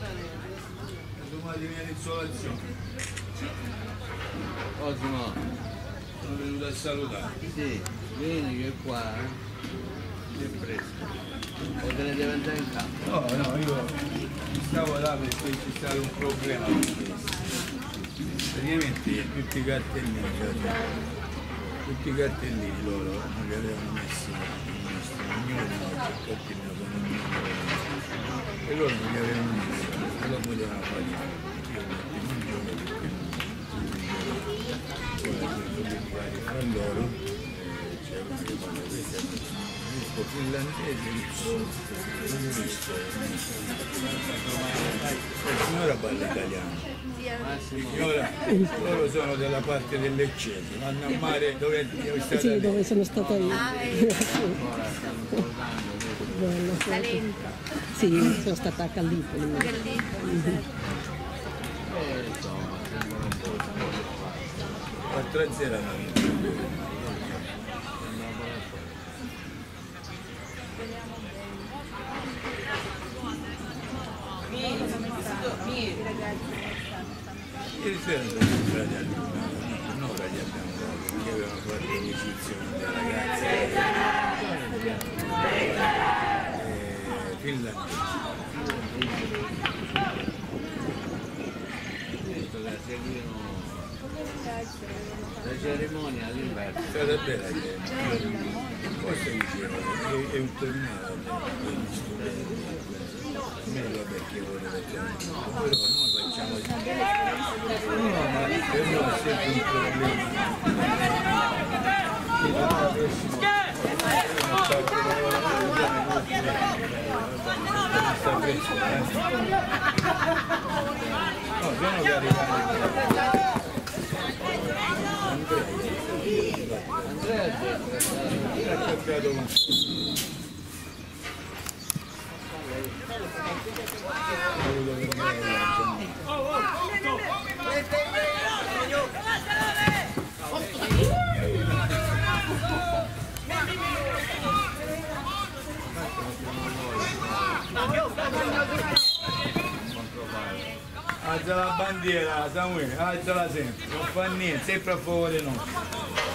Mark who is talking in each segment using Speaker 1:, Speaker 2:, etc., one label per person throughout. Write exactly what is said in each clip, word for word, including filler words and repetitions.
Speaker 1: Domani viene l'insolazione.
Speaker 2: Osimo.
Speaker 1: Sono venuto a salutare.
Speaker 2: Sì, vieni che qua è fresco. O te ne devi andare in campo?
Speaker 1: No, no, io stavo là perché c'è stato un problema. Praticamente tutti i cartellini, cioè, tutti i cartellini loro non li avevano messi ognuno il cartellino con un numero e loro non li avevano messi e lo potevano fare. Io ho detto non gioco perché fra loro c'è uno che parla questo è finlandese, non ho visto, la signora parla italiano. Signora, loro sono della parte del Leccese, vanno a mare dove, dove, stata
Speaker 3: sì,
Speaker 1: lì.
Speaker 3: dove sono stata io.
Speaker 4: Ah, eh.
Speaker 3: Bello,
Speaker 4: Talento.
Speaker 3: sì, sono stata a Gallipoli.
Speaker 4: Gallipoli.
Speaker 1: quattro a zero hanno vinto. Ieri sera siamo entrati a Luna, un'ora gli abbiamo dato, perché avevano fatto amicizia con delle ragazze eh, finlandesi.
Speaker 2: La cerimonia all'inverno.
Speaker 1: È stata bella che cosa dicevano? È un torneo degli studenti. Meglio perché voleva però noi facciamo no, ma per noi è sempre un problema che l'anno prossimo no, sono caricati Andrea ha detto ha cambiato con alza la bandiera Samuele, alzala sempre, non fa niente, sempre a favore nostro.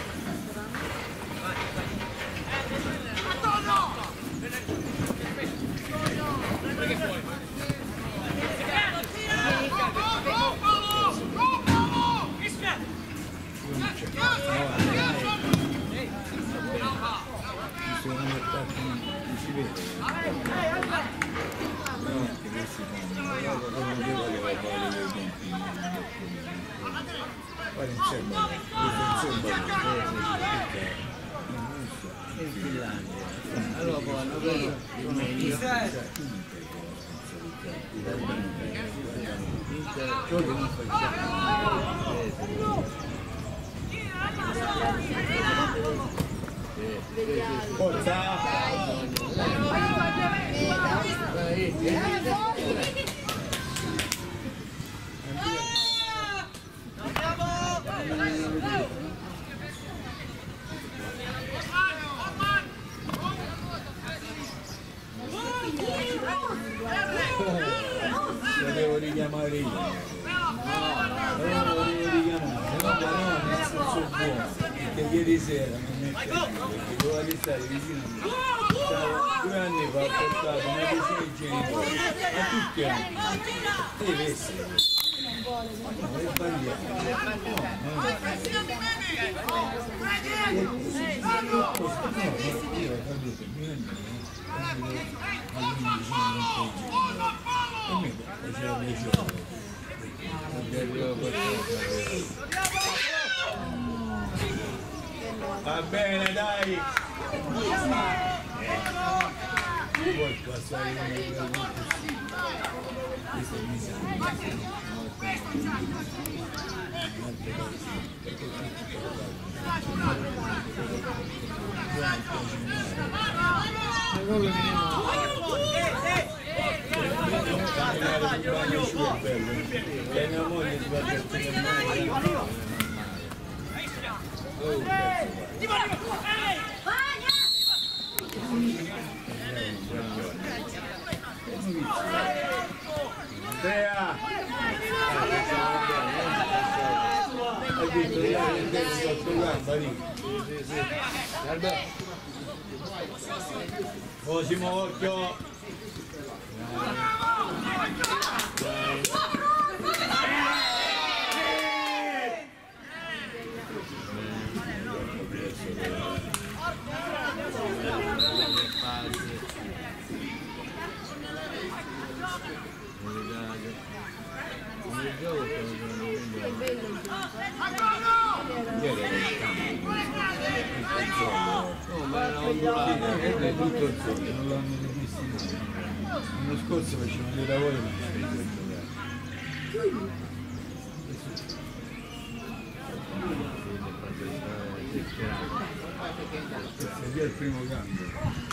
Speaker 2: In Finlandia. Allora poi hanno preso quello che non facciamo.
Speaker 1: Forza! Lo devo richiamare io. Lo devo richiamare, se no però nel senso buono, perché ieri sera non mi è capito, perché doveva stare vicino a me. Stavo due anni fa ho portato una decina di genitori, ma tutti anni. Deve essere questo. Non è sbagliato. No, no. Io ho capito, mi vengono. E mi faceva piacere. Va bene, dai! Poi passare una questo mi sa. E mia moglie sbaglia il telefono. Andrea! Hai detto di avere sotto gamba lì. Cosimo, occhio! È tutto il giorno, non l'hanno visto mai. L'anno scorso facevano dei lavori ma non si vede giocare. Questo è via il primo cambio.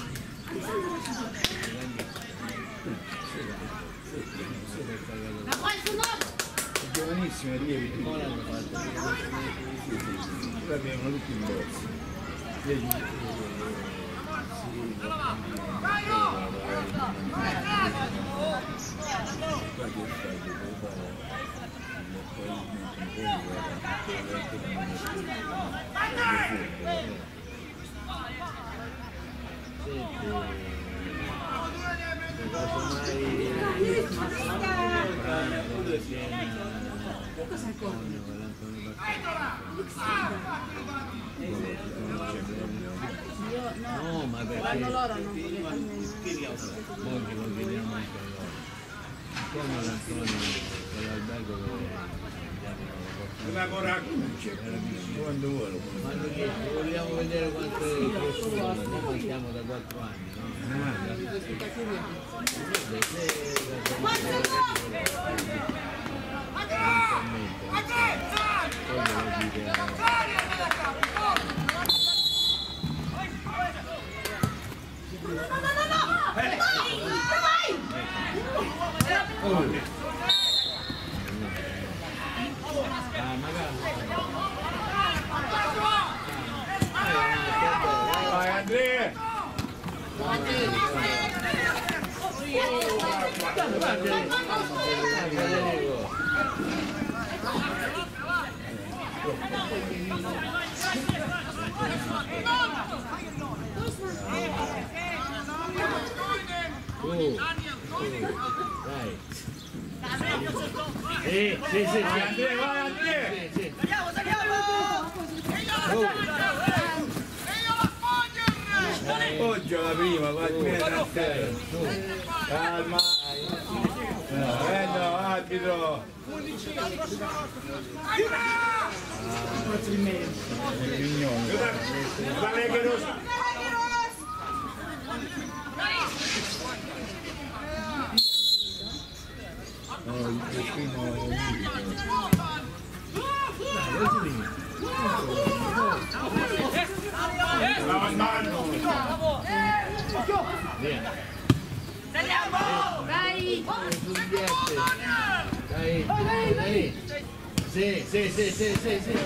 Speaker 1: È giovanissimo, è lievito. Ora abbiamo tutti in borsa.
Speaker 2: No, ma perché
Speaker 4: Quando loro non
Speaker 2: oggi lo chiediamo anche loro. Come l'Antonio quell'albergo dove
Speaker 1: Una coraccuccia, quando vuole.
Speaker 2: ma hanno chiesto, vogliamo vedere quante persone, noi manchiamo da quattro anni, no?
Speaker 1: Vai Andrea!
Speaker 2: Sì, sì, sì,
Speaker 1: Vai Andrea, vai Andrea!
Speaker 2: sì, sì.
Speaker 1: Poggio la prima, va bene a te. Calma. No, eh no, arbitro. Il mignone. No, il primo
Speaker 4: Dai!
Speaker 2: Dai, dai. Sì, sì, sì, sì, sì, sì.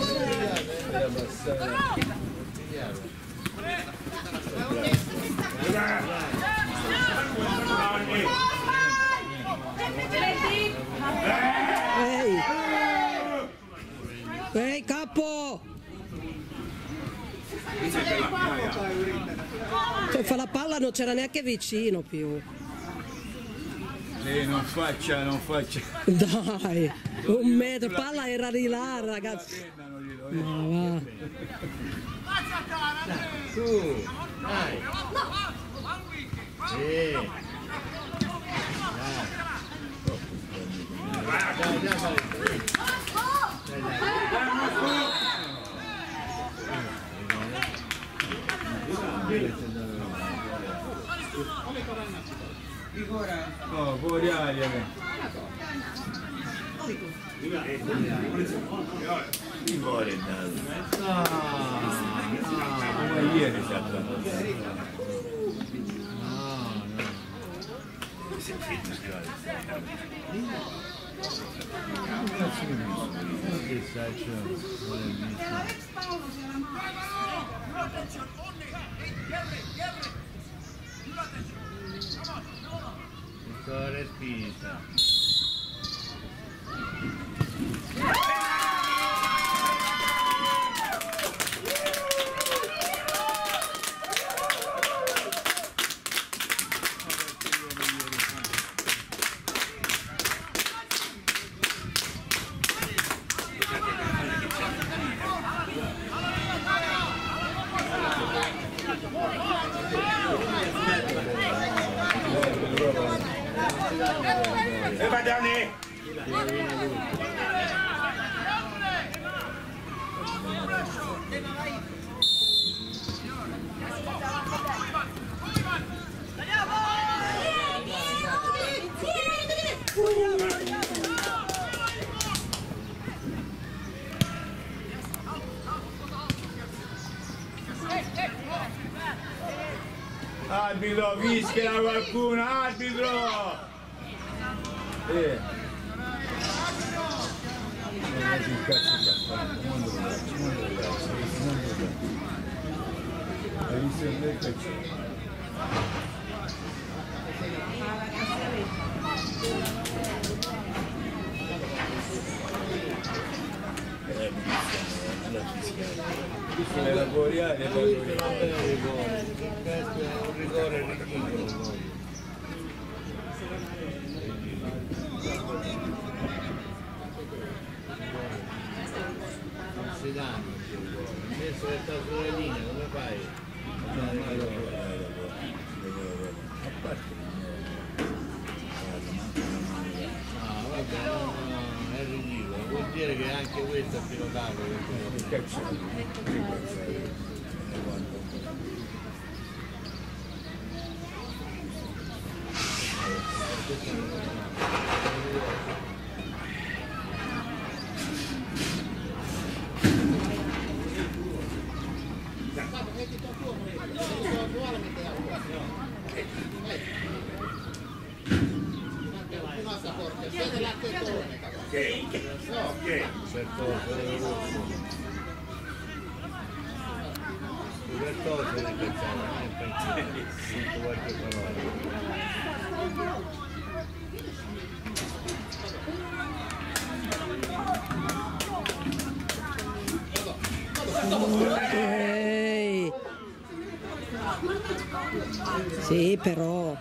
Speaker 3: Ehi! Ehi, capo! Cioè, fa la palla non c'era neanche vicino più.
Speaker 1: Eh, non faccia, non faccia.
Speaker 3: Dai, un metro, palla era di là, ragazzi. Ma va.
Speaker 2: Su, dai. Sì. Dai, dai, dai.
Speaker 1: No, fuori aria. Chi vuole dato? Come ieri si è andato.
Speaker 2: No, no. Che saccio vuole il cuore spinta.
Speaker 1: Arbitro, fischia qualcuno, arbitro! Eh. Non è il cazzo che ha fatto, non lo faccio, non lo faccio, non lo faccio. Hai visto il cazzo? Questo è lavoriare,
Speaker 2: questo non è un rigore, questo è un rigore ridicolo. Non si danno più rigore, invece che sta sulle linee, come fai?
Speaker 1: A parte
Speaker 2: no, vabbè, no, no, è ridicolo, vuol dire che anche questo è pilotato.
Speaker 1: che cazzo è?
Speaker 3: Ehi. Sì, però.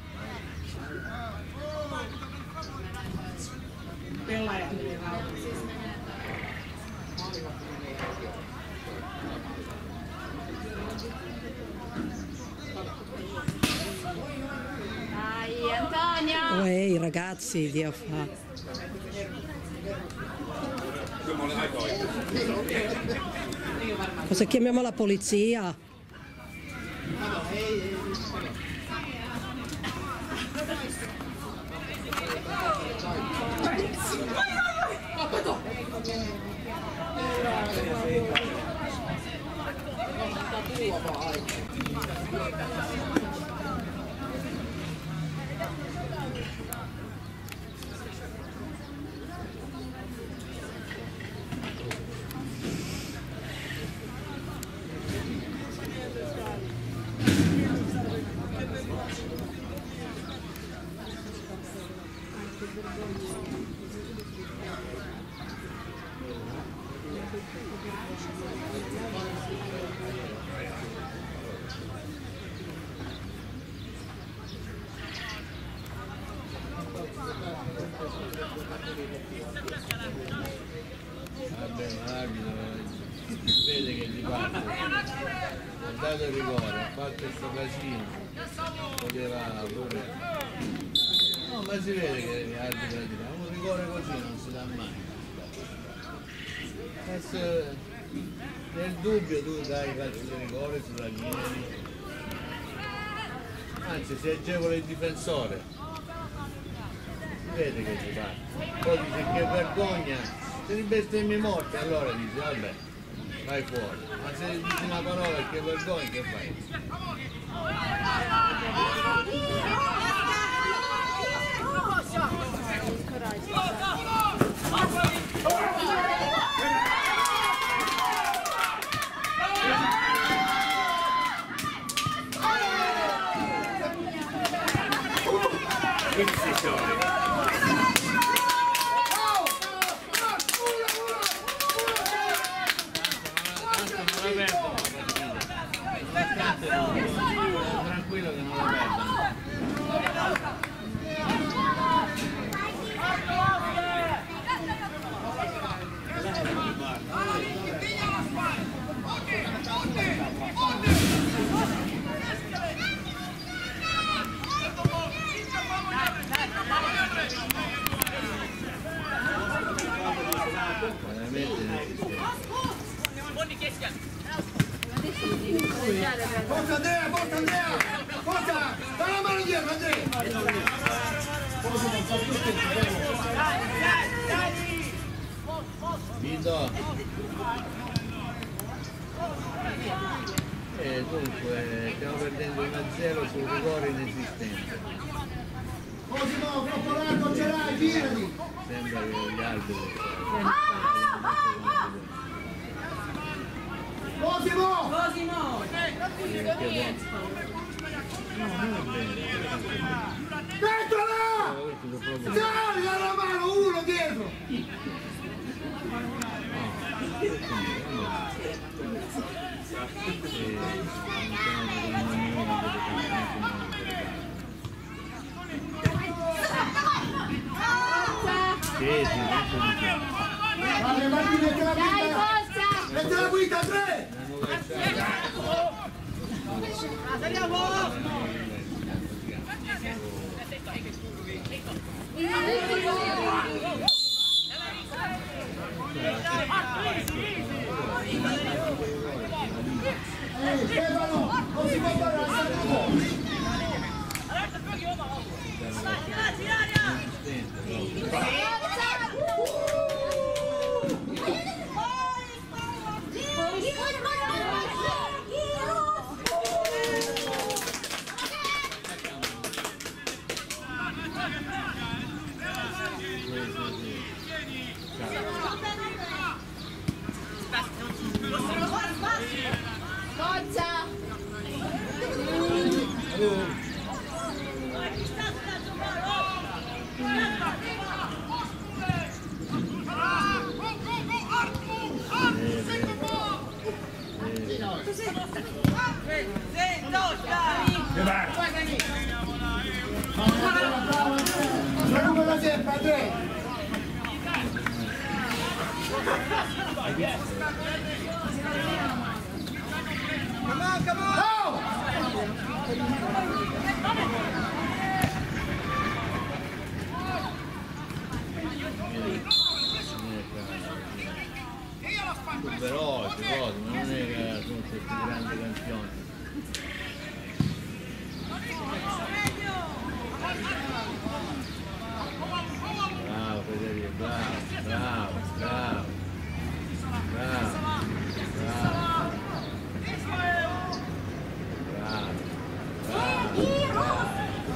Speaker 4: Dai, Antonio!
Speaker 3: Oh, ehi, ragazzi, Dio fa. Cosa chiamiamo la polizia?
Speaker 2: Vabbè, l'arbitro vede che gli parte, ha dato il rigore, ha fatto questo casino, poteva pure... No, ma si vede che l'arbitro dirà, un rigore così non si dà mai. Adesso, nel dubbio tu dai calcio di rigore sulla linea, anzi si agevola il difensore, si vede che si parte, poi dice che vergogna. Se ti bestemmi morte allora dici vabbè, vai fuori, ma se dici una parola che vergogna che fai? Tranquillo che non la perdono. Vito. E dunque stiamo perdendo uno a zero sul rigore inesistente.
Speaker 4: Cosimo, troppo largo ce l'hai, girati!
Speaker 2: Sembra che gli alberi.
Speaker 4: Cosimo!
Speaker 3: Cosimo!
Speaker 4: Dentro! Dai, la mano, uno dietro!
Speaker 2: Sì, sì, sì.
Speaker 4: Vale, Marti, metti la guida! Metti la guida, tre! Ehi, Stefano, non si può fare la seconda! Recupera sempre, Andrea! Come on, come on! Oh!
Speaker 2: Più veloce, cose, ma non è che sono queste grandi campioni. Bravo Federico, bravo, bravo, bravo, bravo, bravo, bravo, bravo.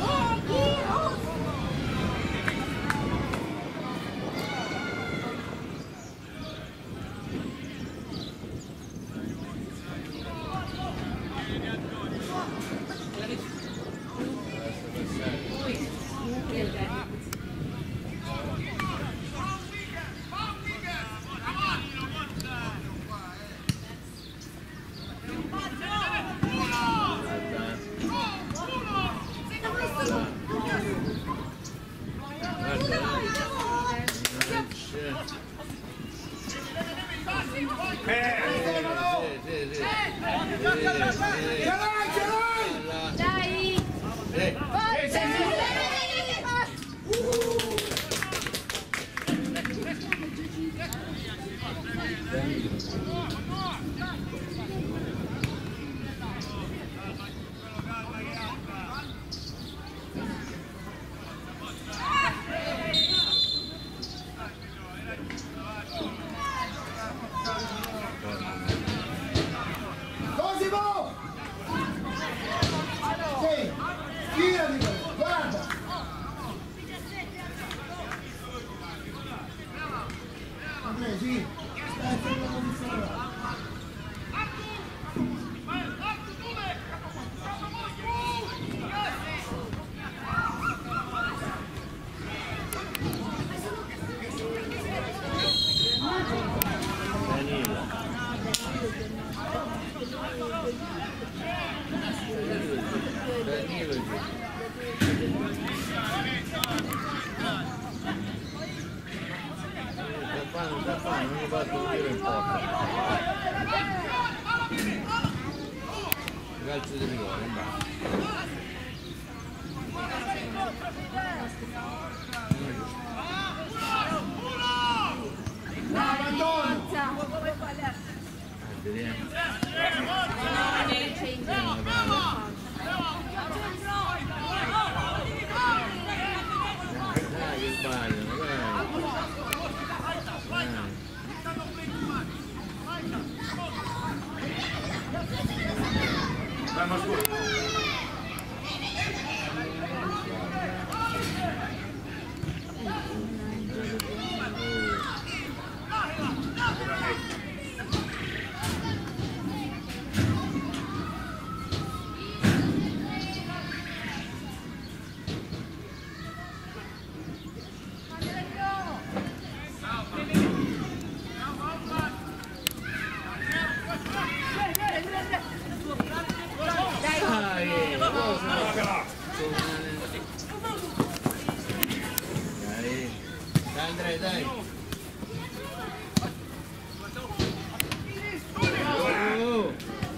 Speaker 2: Calcio di rigore, in basso.
Speaker 4: Bravo Antonio!
Speaker 2: Vediamo. Dai Andrea, dai. Oh.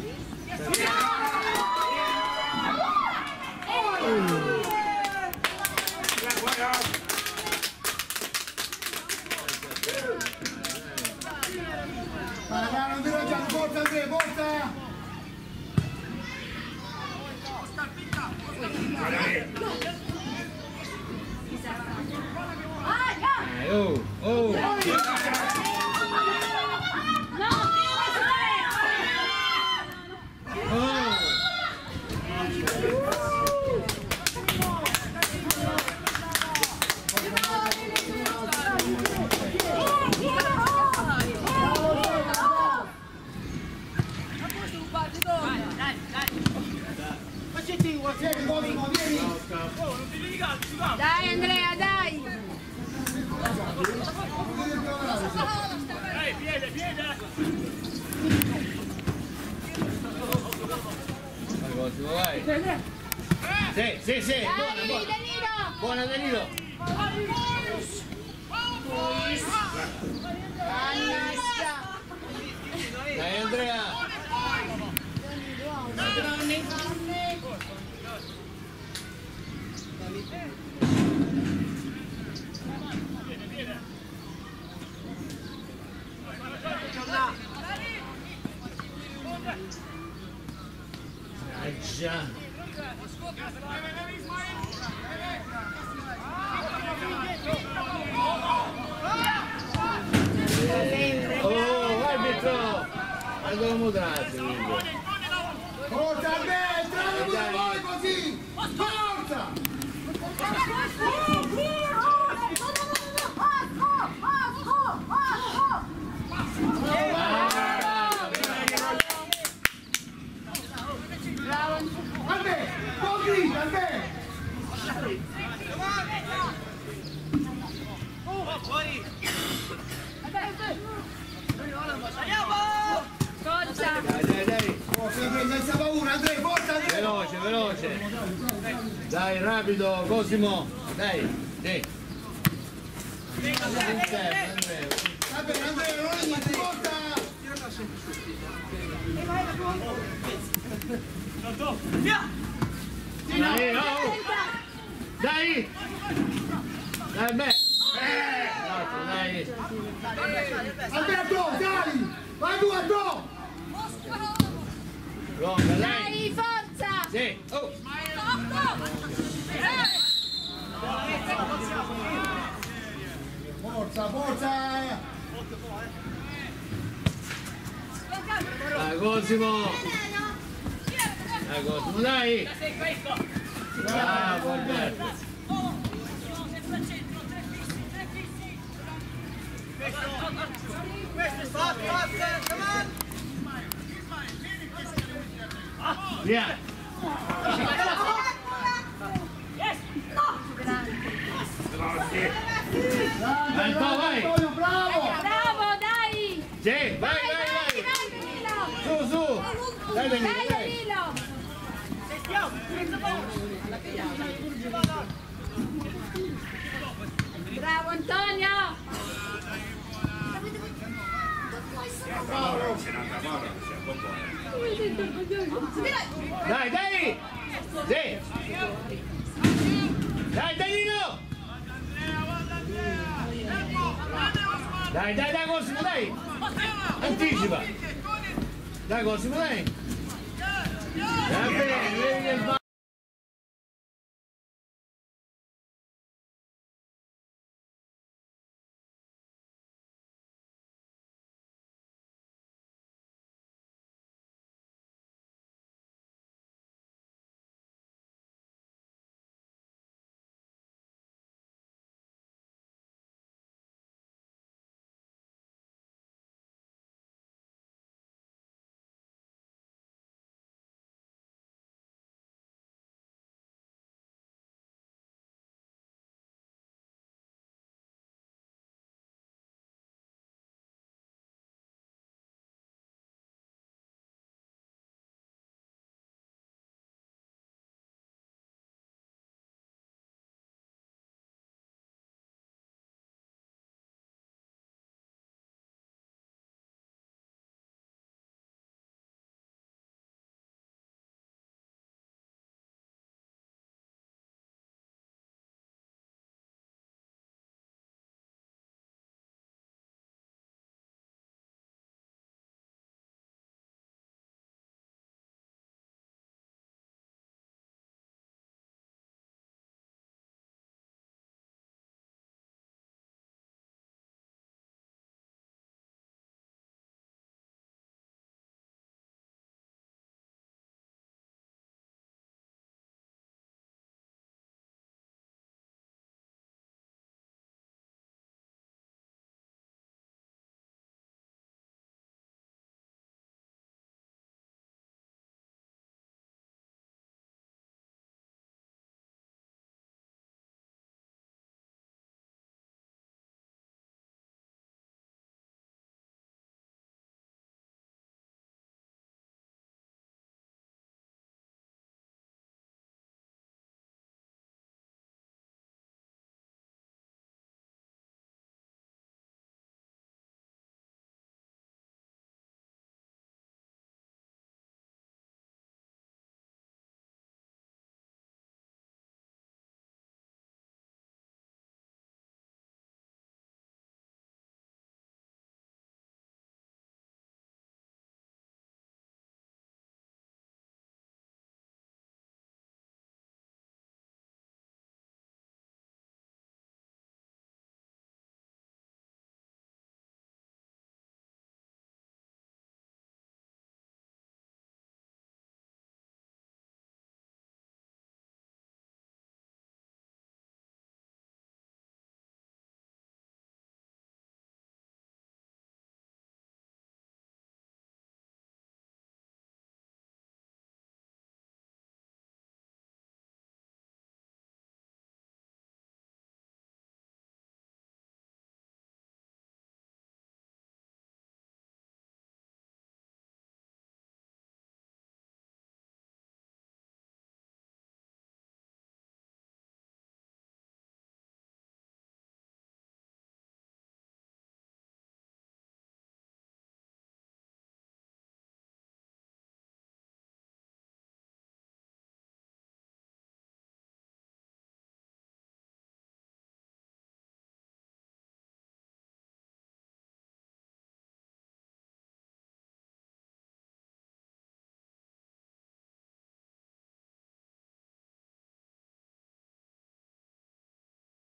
Speaker 4: Vai, vai, non ti raggiamo, forza Andrea, forza!
Speaker 2: Oh, oh.
Speaker 5: Dai Andrea, dai!
Speaker 6: Dai, piede, piede!
Speaker 2: Vai, sì, sì, sì, buona, buona.
Speaker 5: Danilo!
Speaker 2: Buona Danilo. Dai Andrea. Eh già. Oh, arbitro! Abbiamo mutato.
Speaker 4: Forza Andrea, entrate pure voi così! Forza! Andrea, non grida, Andrea!
Speaker 5: Forza!
Speaker 2: Dai, dai, dai.
Speaker 4: Forza Andrea, senza paura, Andrea, forza Andrea!
Speaker 2: Veloce, veloce. Dai, rapido, Cosimo. Dai, sì. Andrea.
Speaker 4: Vabbè, Andrea, non è niente, forza!
Speaker 2: Dai, oh. Dai. Dai, beh. Dai.
Speaker 4: Andrea, tu, dai! Vai tu, a tu!
Speaker 2: Longa, dai.
Speaker 5: Dai, forza!
Speaker 2: Sì. Oh.
Speaker 4: Forza, forza!
Speaker 2: Dai, Cosimo. Dai, Cosimo, dai. Bravo, Alberto. Via. Vai, vai.
Speaker 4: Antonio, bravo!
Speaker 5: Bravo, dai!
Speaker 2: Sì, vai, vai, vai. Su, su. Dai, Danilo,
Speaker 5: Dai
Speaker 2: dai.
Speaker 5: Danilo! Bravo Antonio!
Speaker 2: Dai, dai. Sì. Dai, Danilo. Dai, dai, dai, Cosimo, dai. Anticipa. Dai, Cosimo, dai. Va bene, vedi che va.